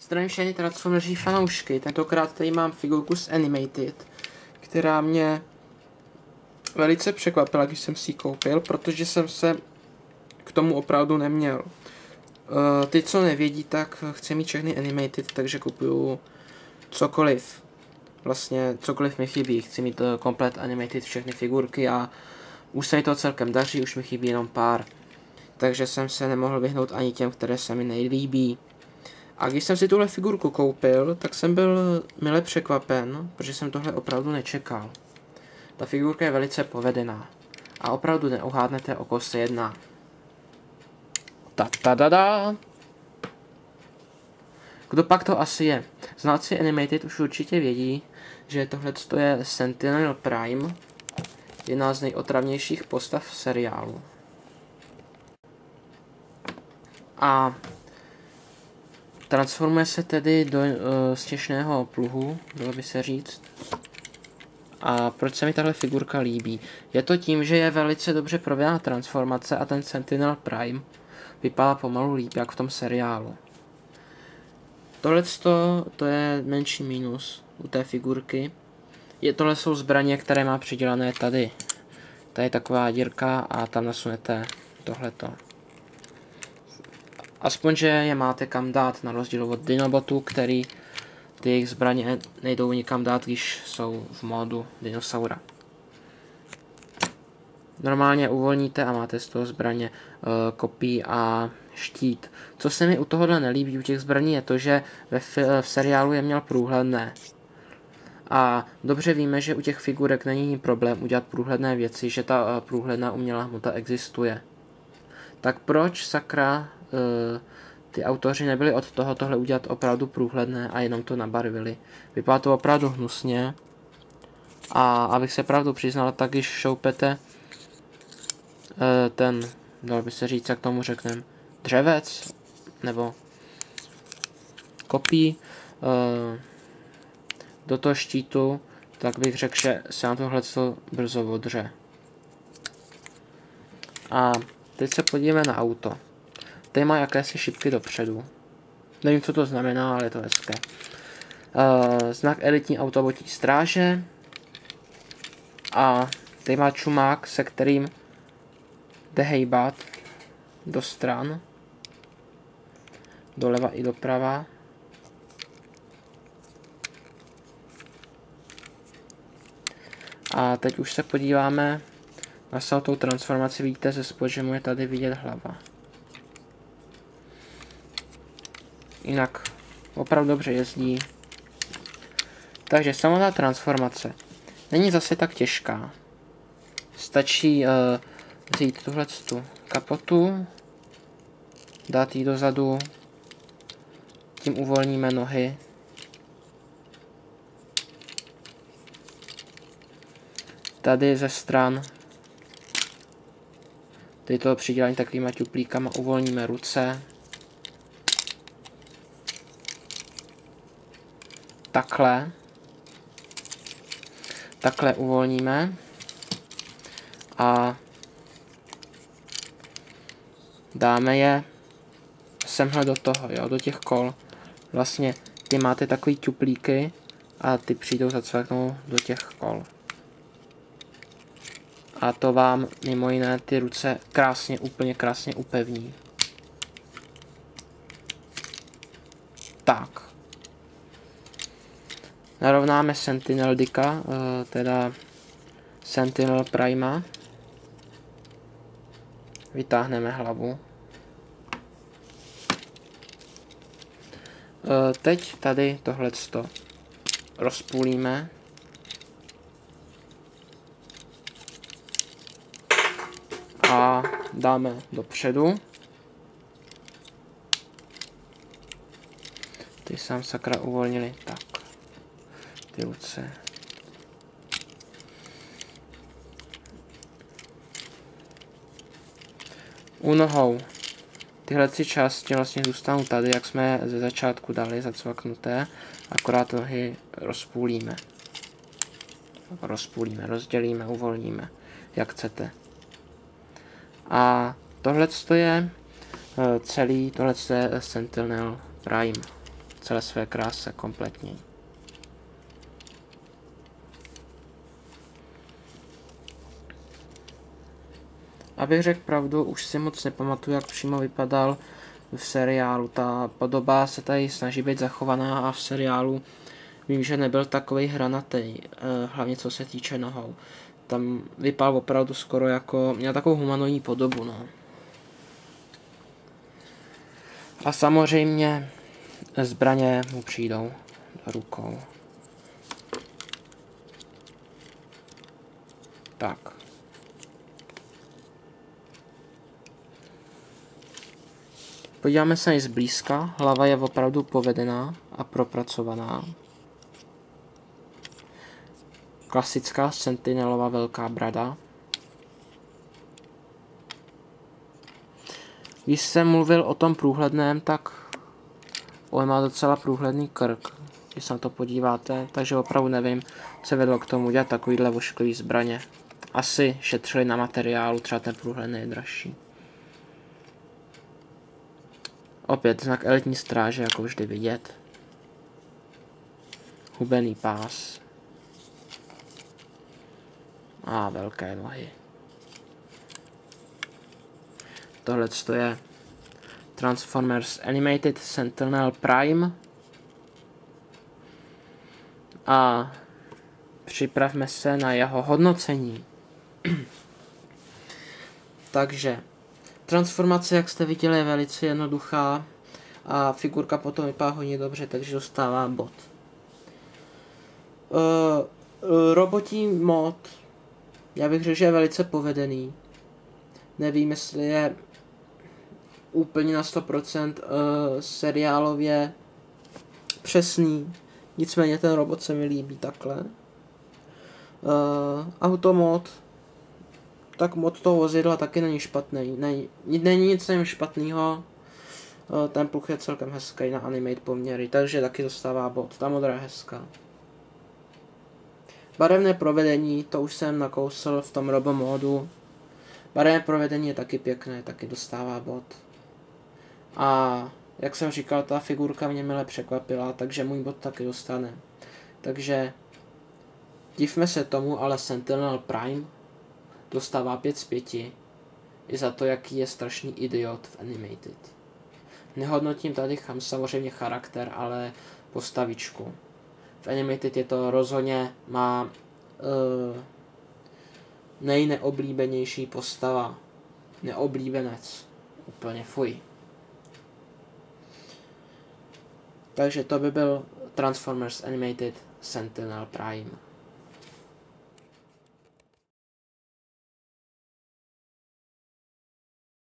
Zdravím všechny Transformeři fanoušky, tentokrát tady mám figurku z Animated, která mě velice překvapila, když jsem si ji koupil, protože jsem se k tomu opravdu neměl. Ty, co nevědí, tak chci mít všechny Animated, takže kupuju cokoliv. Vlastně cokoliv mi chybí, chci mít komplet Animated všechny figurky a už se mi to celkem daří, už mi chybí jenom pár. Takže jsem se nemohl vyhnout ani těm, které se mi nejlíbí. A když jsem si tuhle figurku koupil, tak jsem byl mile překvapen, protože jsem tohle opravdu nečekal. Ta figurka je velice povedená a opravdu neuhádnete, o koho se jedná. Ta-ta-da-da! Kdo pak to asi je? Znalci Animated už určitě vědí, že tohle je Sentinel Prime, jedna z nejotravnějších postav v seriálu. A transformuje se tedy do stěšného pluhu, dalo by se říct. A proč se mi tahle figurka líbí? Je to tím, že je velice dobře provedená transformace a ten Sentinel Prime vypadá pomalu líp, jak v tom seriálu. Tohleto to je menší mínus u té figurky. Tohle jsou zbraně, které má přidělané tady. Tady je taková dírka a tam nasunete tohleto. Aspoň, že je máte kam dát, na rozdíl od Dinobotu, který ty jejich zbraně nejdou nikam dát, když jsou v módu dinosaura. Normálně uvolníte a máte z toho zbraně, kopí a štít. Co se mi u tohohle nelíbí, u těch zbraní, je to, že v seriálu je měl průhledné. A dobře víme, že u těch figurek není problém udělat průhledné věci, že ta průhledná umělá hmota existuje. Tak proč sakra ty autoři nebyli od toho tohle udělat opravdu průhledné a jenom to nabarvili? Vypadá to opravdu hnusně. A abych se pravdu přiznal, tak když šoupete ten, dalo by se říct, jak tomu řekneme, dřevec, nebo kopí do toho štítu, tak bych řekl, že se na tohle brzo odře. A teď se podíváme na auto. Tady má jakési šipky dopředu. Nevím, co to znamená, ale je to hezké. Znak elitní autobotí stráže. A tady má čumák, se kterým jde hejbat do stran. Doleva i doprava. A teď už se podíváme na celou transformaci. Vidíte ze spod, že mu je tady vidět hlava. Jinak opravdu dobře jezdí. Takže samotná transformace není zase tak těžká. Stačí vzít tuhletu kapotu, dát ji dozadu, tím uvolníme nohy. Tady ze stran tady to přidělání takovýma ťuplíkama uvolníme ruce. Takhle uvolníme a dáme je semhle do toho, jo, do těch kol. Vlastně ty máte takový ťuplíky a ty přijdou zacvaknout do těch kol. A to vám mimo jiné ty ruce krásně, úplně krásně upevní. Tak. Narovnáme Sentinel Dicka, teda Sentinel Prima. Vytáhneme hlavu. Teď tady tohleto rozpůlíme. A dáme dopředu. Ty sám sakra uvolnili. Tak. Ty ruce. U nohou. Tyhle části vlastně zůstanou tady, jak jsme ze začátku dali zacvaknuté. Akorát nohy rozpůlíme. Rozdělíme, uvolníme. Jak chcete. A tohle je celý, tohle je Sentinel Prime. celé své kráse kompletně. Abych řekl pravdu, už si moc nepamatuju, jak přímo vypadal v seriálu. Ta podoba se tady snaží být zachovaná a v seriálu vím, že nebyl takovej hranatý, hlavně co se týče nohou. Tam vypadal opravdu skoro jako, měl takovou humanoidní podobu, no. A samozřejmě zbraně mu přijdou do rukou. Tak. Podíváme se na zblízka. Hlava je opravdu povedená a propracovaná. Klasická sentinelová velká brada. Když jsem mluvil o tom průhledném, tak on má docela průhledný krk, když se na to podíváte, takže opravdu nevím, co vedlo k tomu dělat takovýhle ošklivý zbraně. Asi šetřili na materiálu, třeba ten průhledný je dražší. Opět znak elitní stráže, jako vždy vidět. Hubený pás. A velké nohy. Tohle je Transformers Animated Sentinel Prime. A připravme se na jeho hodnocení. Takže transformace, jak jste viděli, je velice jednoduchá a figurka potom vypadá hodně dobře, takže dostává bod. Robotí mod, já bych řekl, že je velice povedený. Nevím, jestli je úplně na 100% seriálově přesný, nicméně ten robot se mi líbí takhle. Automod, tak mod toho vozidla taky není špatný, není nic špatného. Ten pluh je celkem hezký na animate poměry, takže taky dostává bod. Ta modrá je hezká. Barevné provedení, to už jsem nakousl v tom robomodu. Barevné provedení je taky pěkné, taky dostává bod. A jak jsem říkal, ta figurka mě mile překvapila, takže můj bod taky dostane. Takže divme se tomu, ale Sentinel Prime dostává 5 z 5. I za to, jaký je strašný idiot v Animated. Nehodnotím tady samozřejmě charakter, ale postavičku. V Animated je to rozhodně má nejneoblíbenější postava. Neoblíbenec. Úplně fuj. Takže to by byl Transformers Animated Sentinel Prime.